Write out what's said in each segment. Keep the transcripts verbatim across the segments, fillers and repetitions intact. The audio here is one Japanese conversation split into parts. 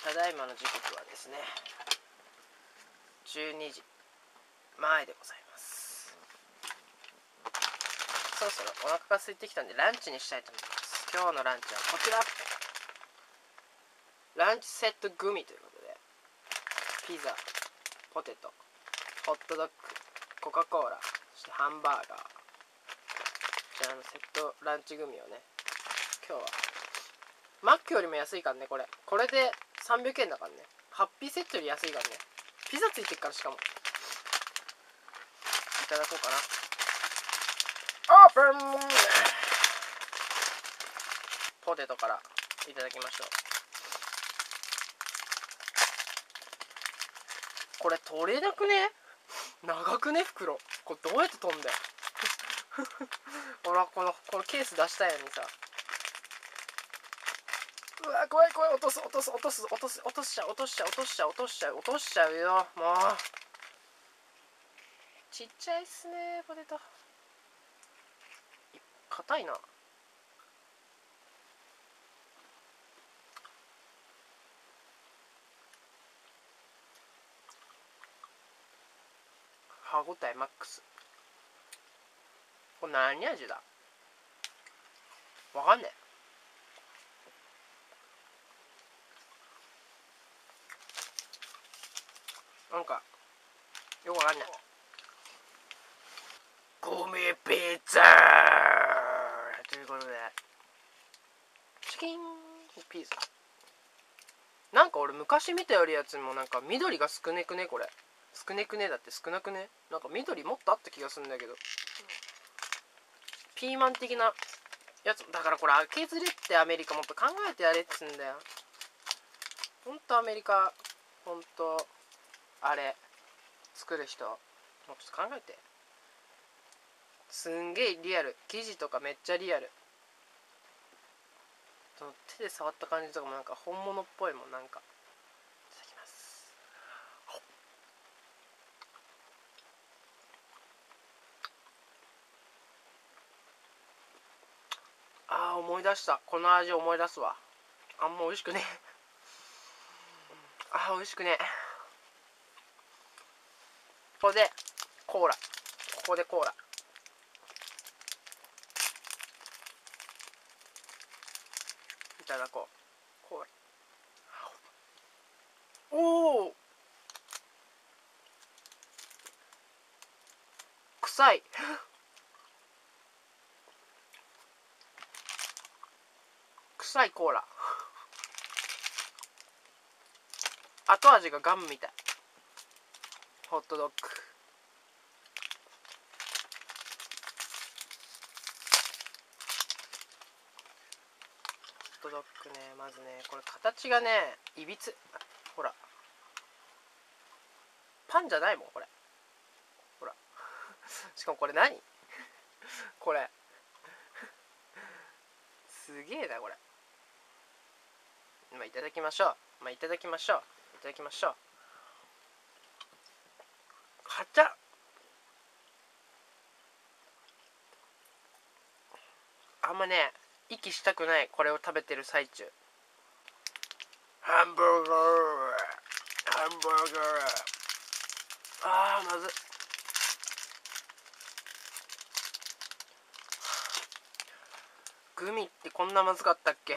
ただいまの時刻はですねじゅうにじまえでございます。そろそろお腹が空いてきたんでランチにしたいと思います。今日のランチはこちら、ランチセットグミということで、ピザ、ポテト、ホットドッグ、コカ・コーラ、そしてハンバーガー、こちらのセットランチグミをね、今日はマックよりも安いからね。これこれでさんびゃくえんだからね。ハッピーセットより安いからね。ピザついてっから、しかもいただこうかな。オープン。ポテトからいただきましょう。これ取れなくね？長くね袋。これどうやって取んだよ。ほら、このこのケース出したいのにさ。うわ、怖い怖い。落とす落とす落とす落とす落としちゃう落としちゃう落としちゃう落としちゃう落としちゃうよ。もうちっちゃいっすねポテト。硬いな。歯ごたえマックス。これ何味だ？わかんねえ。なんかよくわかんない。ゴミピッツァということで、チキンピザ。なんか俺昔見たよりやつもなんか緑が少ねくね。これ少ねくねだって少なくね。なんか緑もっとあった気がするんだけど、ピーマン的なやつだから。これ削れってアメリカもっと考えてやれっつんだよ。ほんとアメリカ、ほんとあれ作る人もうちょっと考えて。すんげえリアル。生地とかめっちゃリアル。その手で触った感じとかもなんか本物っぽいもん。なんかいただきます。あー思い出した。この味思い出すわ。あんま美味しくねあー美味しくね。ここでコーラ、ここでコーラいただこう。コーラ。おお臭い臭いコーラ。後味がガムみたい。ホットドッグ。ホットドッグね、まずね、これ形がねいびつ。ほらパンじゃないもんこれ。ほらしかもこれ何これすげえなこれ。まあいただきましょう。まあいただきましょう。いただきましょう。はちゃ。あんまね息したくない。これを食べてる最中。ハンバーガーハンバーガー。あーまずい。グミってこんなまずかったっけ。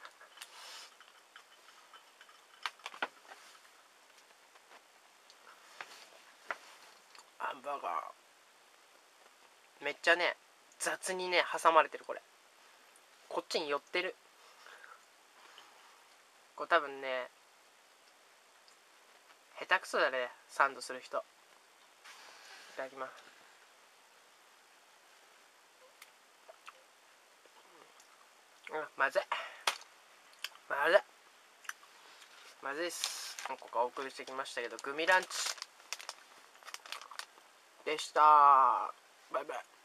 ハンバーガーめっちゃね雑にね挟まれてる。これこっちに寄ってる。これ多分ね下手くそだねサンドする人。いただきます。うんまずいまずいまずいっす。何個かお送りしてきましたけど、グミランチでした。バイバイ。